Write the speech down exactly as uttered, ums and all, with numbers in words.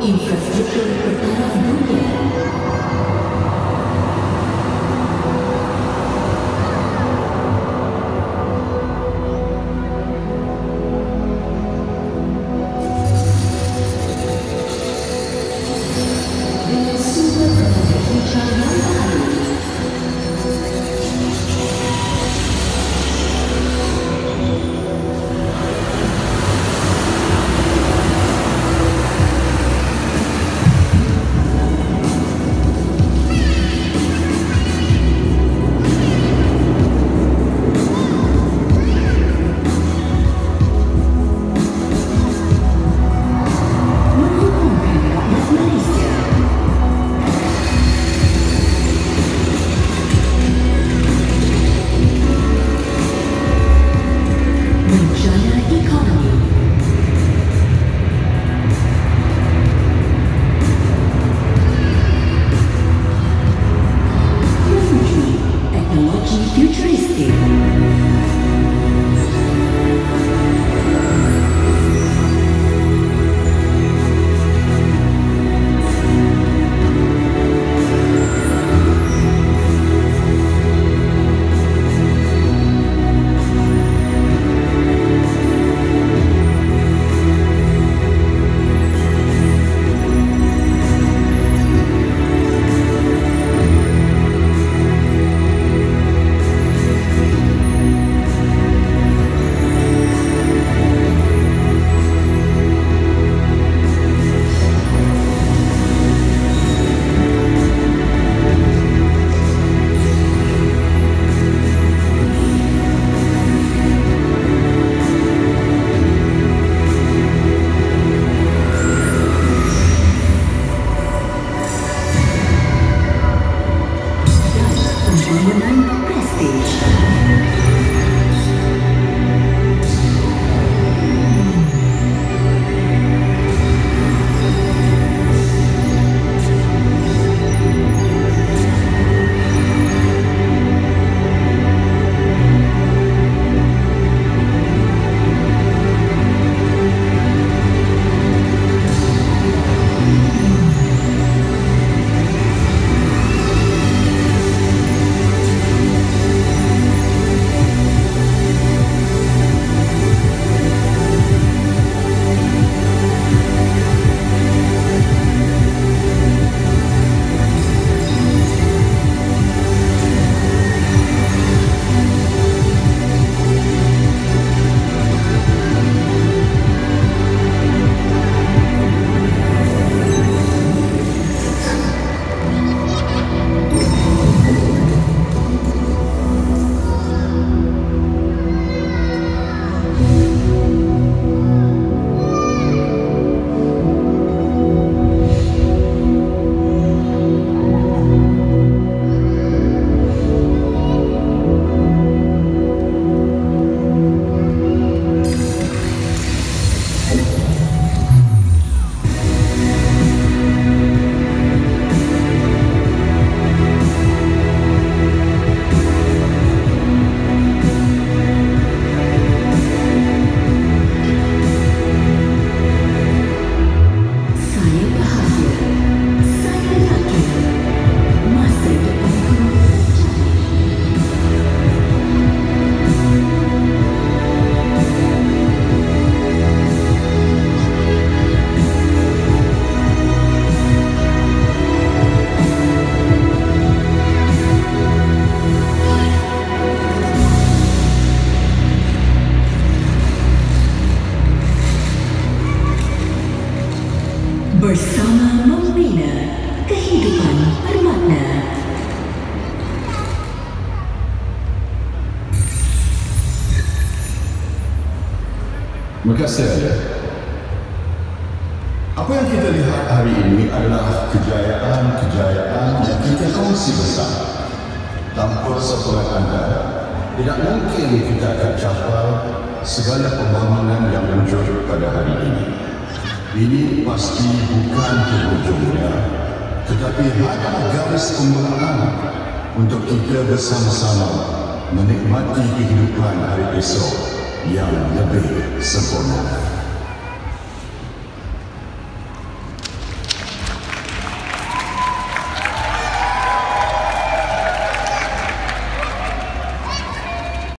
infrastruktur bertaraf dunia. Dengan sumber tenaga hijau yang baru, futuristic. Pembangunan prestige. Bersama membina kehidupan bermakna. Terima kasih, Ayah. Apa yang kita lihat hari ini adalah kejayaan-kejayaan yang kita kongsi bersama. Tanpa sokongan anda, tidak mungkin kita akan capai segala pembangunan yang muncul pada hari ini. Ini pasti bukan ujungnya, tetapi hanya garis permulaan untuk kita bersama-sama menikmati kehidupan hari esok yang lebih sempurna.